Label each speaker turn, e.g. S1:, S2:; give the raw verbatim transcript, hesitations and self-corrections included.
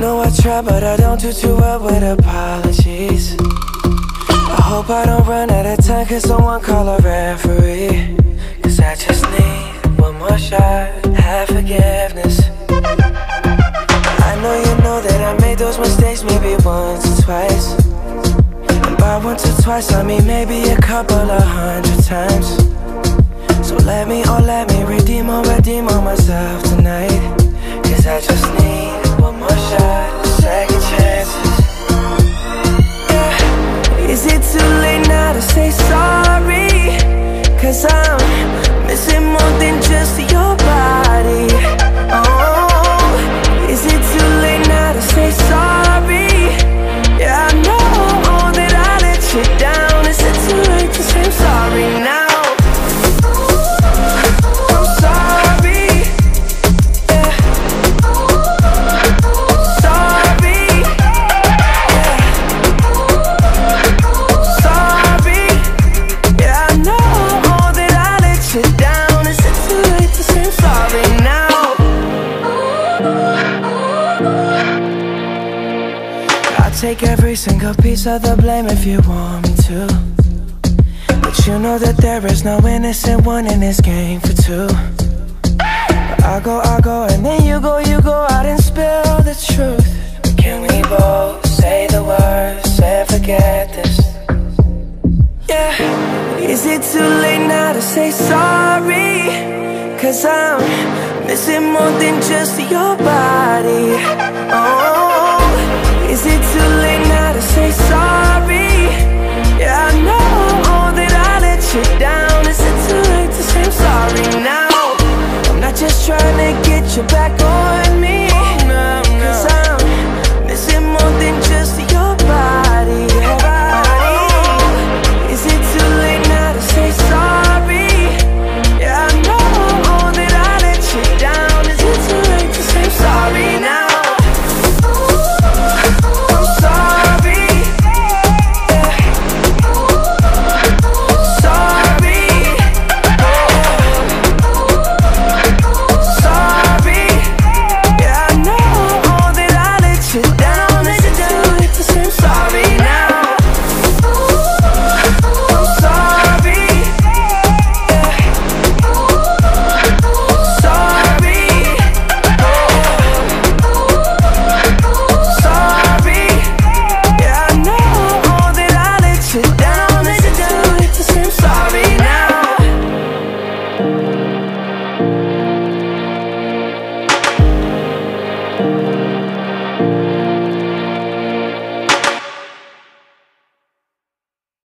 S1: know I try, but I don't do too well with apologies. I hope I don't run out of time, cause someone call a referee. Cause I just need one more shot, have forgiveness. I know you know that I made those mistakes maybe once or twice. And by once or twice I mean maybe a couple of hundred times. So let me, oh let me redeem or redeem on myself tonight. Cause I just need one more shot, second chances. Yeah. Is it too late now to say sorry? Cause I'm missing more than just your body. Oh, is it too late now to say sorry? Yeah, I know that I let you down. Is it too late to say I'm sorry now? Take every single piece of the blame if you want me to. But you know that there is no innocent one in this game for two. But I go, I go, and then you go, you go out and spill the truth. But can we both say the words and forget this? Yeah. Is it too late now to say sorry? Cause I'm missing more than just your body. Oh, is it too late now to say sorry? Yeah, I know that I let you down. Is it too late to say I'm sorry now? I'm not just trying to get you back on